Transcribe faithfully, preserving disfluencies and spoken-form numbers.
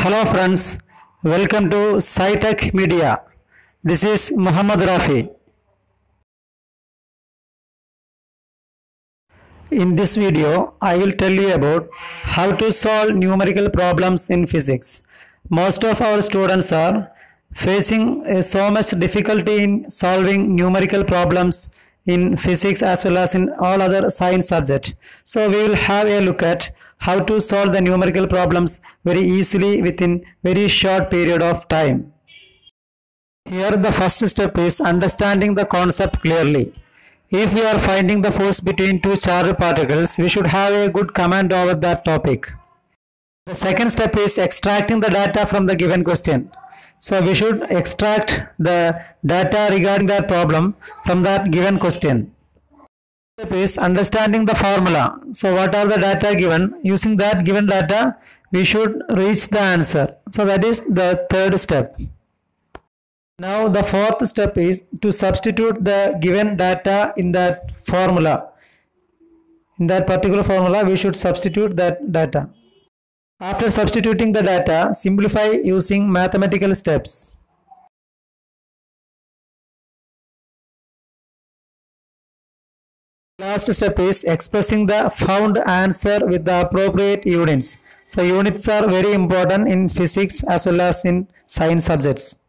Hello friends, welcome to S C I-TECH Media. This is Muhammad Rafi. In this video, I will tell you about how to solve numerical problems in physics. Most of our students are facing uh, so much difficulty in solving numerical problems in physics as well as in all other science subjects. So we will have a look at how to solve the numerical problems very easily within very short period of time. Here the first step is understanding the concept clearly. If we are finding the force between two charged particles, we should have a good command over that topic. The second step is extracting the data from the given question. So we should extract the data regarding that problem from that given question. Step is understanding the formula. So what are the data given? Using that given data, we should reach the answer. So that is the third step. Now the fourth step is to substitute the given data in that formula. In that particular formula, we should substitute that data. After substituting the data, simplify using mathematical steps. Last step is expressing the found answer with the appropriate units. So units are very important in physics as well as in science subjects.